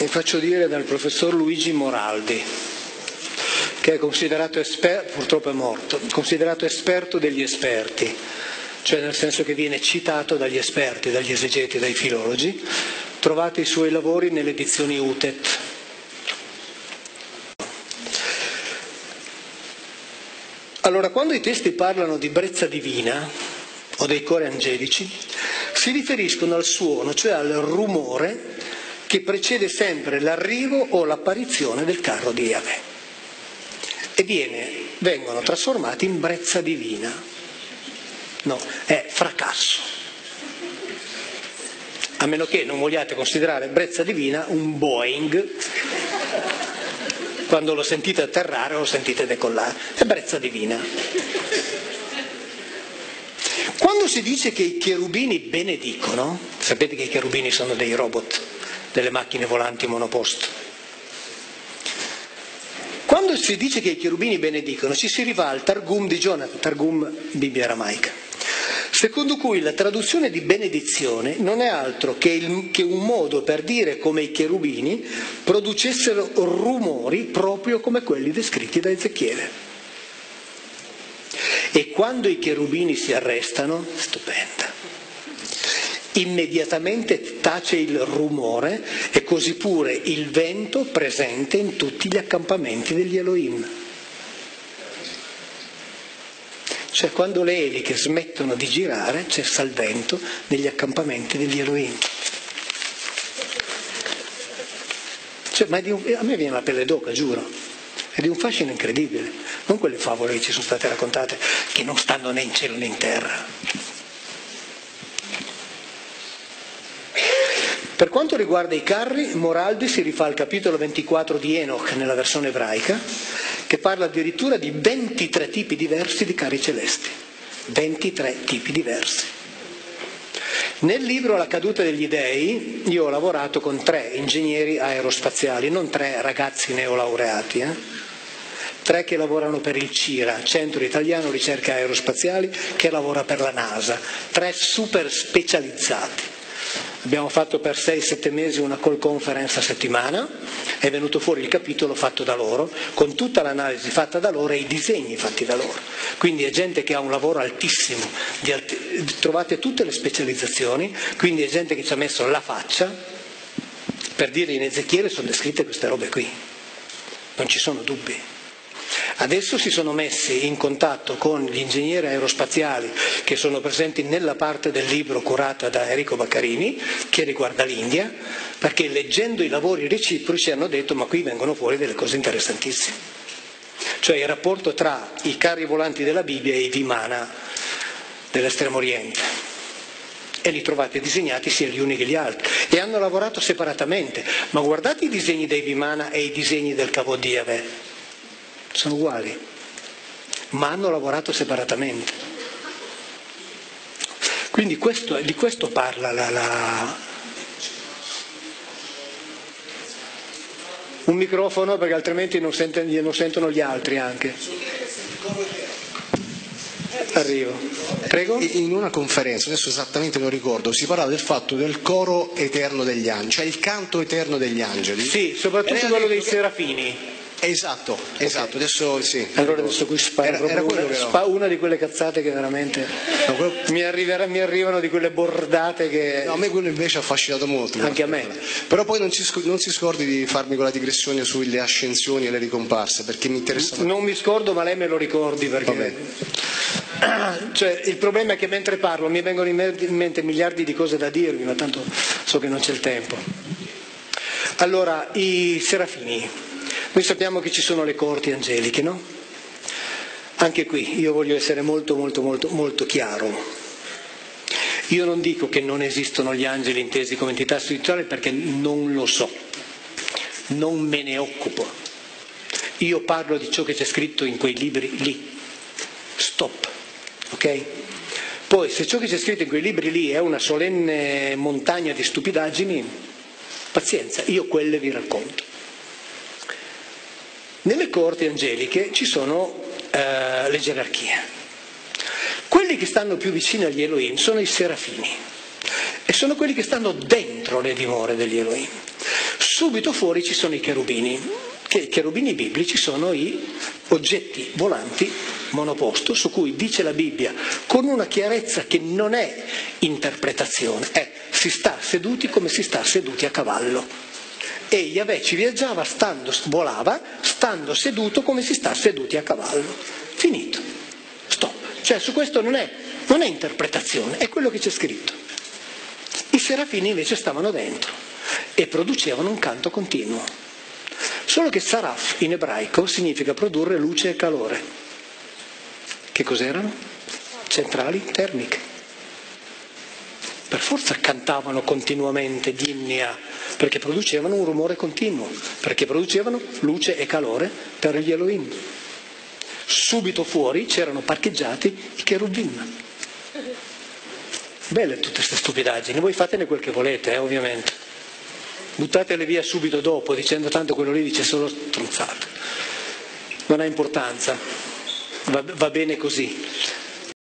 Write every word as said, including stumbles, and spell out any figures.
mi faccio dire dal professor Luigi Moraldi, che è considerato esperto, purtroppo è morto, considerato esperto degli esperti, cioè nel senso che viene citato dagli esperti, dagli esegeti, dai filologi. Trovate i suoi lavori nelle edizioni U T E T. Allora, quando i testi parlano di brezza divina o dei cori angelici, si riferiscono al suono, cioè al rumore che precede sempre l'arrivo o l'apparizione del carro di Yahweh, e viene, vengono trasformati in brezza divina. No, è fracasso. A meno che non vogliate considerare brezza divina un Boeing, quando lo sentite atterrare o lo sentite decollare, è brezza divina. Quando si dice che i cherubini benedicono, sapete che i cherubini sono dei robot, delle macchine volanti monoposto. Quando si dice che i cherubini benedicono, ci si rifà al Targum di Jonathan, Targum Bibbia aramaica, secondo cui la traduzione di benedizione non è altro che, il, che un modo per dire come i cherubini producessero rumori proprio come quelli descritti da Ezechiele. E quando i cherubini si arrestano, stupenda, immediatamente tace il rumore e così pure il vento presente in tutti gli accampamenti degli Elohim. Cioè quando le eliche smettono di girare cessa il vento negli accampamenti degli Elohim. Cioè, ma è di un, a me viene la pelle d'oca, giuro. È di un fascino incredibile, non quelle favole che ci sono state raccontate, che non stanno né in cielo né in terra. Per quanto riguarda i carri, Moraldi si rifà al capitolo ventiquattro di Enoch nella versione ebraica, che parla addirittura di ventitré tipi diversi di carri celesti. ventitré tipi diversi. Nel libro La caduta degli dei io ho lavorato con tre ingegneri aerospaziali, non tre ragazzi neolaureati, eh? Tre che lavorano per il CIRA, Centro Italiano Ricerche Aerospaziali, che lavora per la NASA, tre super specializzati. Abbiamo fatto per sei sette mesi una call conference a settimana, è venuto fuori il capitolo fatto da loro, con tutta l'analisi fatta da loro e i disegni fatti da loro. Quindi è gente che ha un lavoro altissimo, di alt- trovate tutte le specializzazioni, quindi è gente che ci ha messo la faccia per dire in Ezechiele sono descritte queste robe qui, non ci sono dubbi. Adesso si sono messi in contatto con gli ingegneri aerospaziali che sono presenti nella parte del libro curata da Enrico Baccarini, che riguarda l'India, perché leggendo i lavori reciproci hanno detto ma qui vengono fuori delle cose interessantissime. Cioè il rapporto tra i carri volanti della Bibbia e i Vimana dell'estremo oriente. E li trovate disegnati sia gli uni che gli altri. E hanno lavorato separatamente. Ma guardate i disegni dei Vimana e i disegni del Kavod di Yahweh. Sono uguali, ma hanno lavorato separatamente. Quindi questo, di questo parla la, la... Un microfono, perché altrimenti non, sente, non sentono gli altri anche. Arrivo. Prego? In una conferenza, adesso esattamente non ricordo, si parlava del fatto del coro eterno degli angeli, cioè il canto eterno degli angeli. Sì, soprattutto quello dei serafini. Esatto, esatto, okay. Adesso sì. Allora adesso qui sparo era, era una, che spa, una di quelle cazzate che veramente no, quello... mi, arriverà, mi arrivano di quelle bordate che... No, a me quello invece ha affascinato molto. Anche a me. Però poi non si, non si scordi di farmi quella digressione sulle ascensioni e le ricomparse, perché mi interessa. Non mi scordo, ma lei me lo ricordi, perché... Cioè, il problema è che mentre parlo mi vengono in mente miliardi di cose da dirvi, ma tanto so che non c'è il tempo. Allora, i serafini. Noi sappiamo che ci sono le coorti angeliche, no? Anche qui io voglio essere molto molto molto molto chiaro. Io non dico che non esistono gli angeli intesi come entità spirituali perché non lo so, non me ne occupo. Io parlo di ciò che c'è scritto in quei libri lì. Stop, ok? Poi se ciò che c'è scritto in quei libri lì è una solenne montagna di stupidaggini, pazienza, io quelle vi racconto. Nelle coorti angeliche ci sono eh, le gerarchie. Quelli che stanno più vicini agli Elohim sono i serafini e sono quelli che stanno dentro le dimore degli Elohim. Subito fuori ci sono i cherubini, che i cherubini biblici sono i oggetti volanti monoposto su cui dice la Bibbia con una chiarezza che non è interpretazione, è si sta seduti come si sta seduti a cavallo. E Yahweh ci viaggiava, stando, volava, stando seduto come si sta seduti a cavallo. Finito. Stop. Cioè su questo non è, non è interpretazione, è quello che c'è scritto. I serafini invece stavano dentro e producevano un canto continuo. Solo che saraf in ebraico significa produrre luce e calore. Che cos'erano? Centrali termiche. Per forza cantavano continuamente gli inni a, perché producevano un rumore continuo, perché producevano luce e calore per gli Elohim. Subito fuori c'erano parcheggiati i cherubim. Belle tutte queste stupidaggini, voi fatene quel che volete, eh, ovviamente. Buttatele via subito dopo, dicendo tanto quello lì dice solo stronzate. Non ha importanza, va, va bene così.